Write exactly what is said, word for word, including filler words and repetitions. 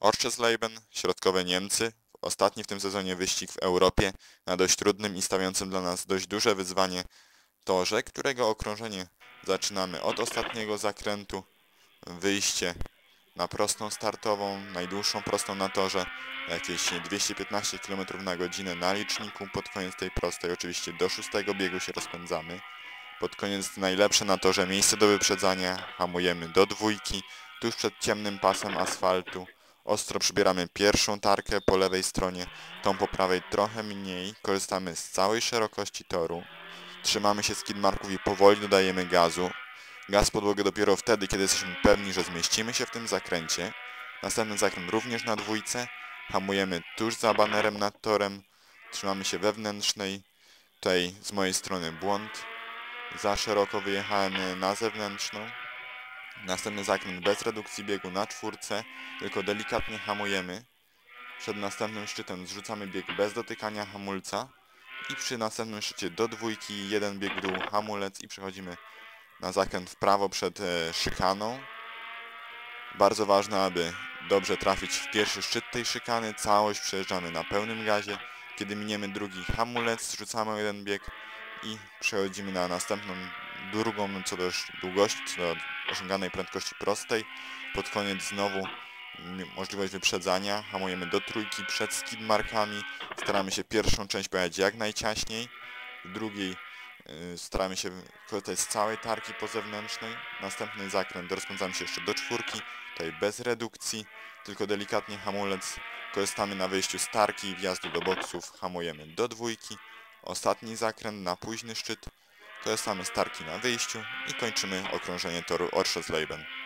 Orchesleben, środkowe Niemcy, ostatni w tym sezonie wyścig w Europie na dość trudnym i stawiającym dla nas dość duże wyzwanie torze, którego okrążenie zaczynamy od ostatniego zakrętu, wyjście na prostą startową, najdłuższą prostą na torze, jakieś dwieście piętnaście kilometrów na godzinę na liczniku, pod koniec tej prostej oczywiście do szóstego biegu się rozpędzamy. Pod koniec najlepsze na torze miejsce do wyprzedzania, hamujemy do dwójki, tuż przed ciemnym pasem asfaltu. Ostro przybieramy pierwszą tarkę po lewej stronie, tą po prawej trochę mniej, korzystamy z całej szerokości toru. Trzymamy się skidmarków i powoli dodajemy gazu. Gaz podłogę dopiero wtedy, kiedy jesteśmy pewni, że zmieścimy się w tym zakręcie. Następny zakręt również na dwójce. Hamujemy tuż za banerem nad torem. Trzymamy się wewnętrznej. Tutaj z mojej strony błąd. Za szeroko wyjechałem na zewnętrzną. Następny zakręt bez redukcji biegu na czwórce. Tylko delikatnie hamujemy. Przed następnym szczytem zrzucamy bieg bez dotykania hamulca. I przy następnym szczycie do dwójki jeden bieg w dół, hamulec i przechodzimy na zakręt w prawo przed e, szykaną. Bardzo ważne, aby dobrze trafić w pierwszy szczyt tej szykany. Całość przejeżdżamy na pełnym gazie. Kiedy miniemy drugi hamulec, zrzucamy o jeden bieg i przechodzimy na następną, drugą co do długości, co do osiąganej prędkości prostej. Pod koniec znowu możliwość wyprzedzania. Hamujemy do trójki przed skidmarkami. Staramy się pierwszą część pojechać jak najciaśniej. W drugiej staramy się korzystać z całej tarki pozewnętrznej. Następny zakręt rozpędzamy się jeszcze do czwórki. Tutaj bez redukcji, tylko delikatnie hamulec. Korzystamy na wyjściu z tarki i wjazdu do boksów. Hamujemy do dwójki. Ostatni zakręt na późny szczyt. Korzystamy z tarki na wyjściu i kończymy okrążenie toru Orchesleben.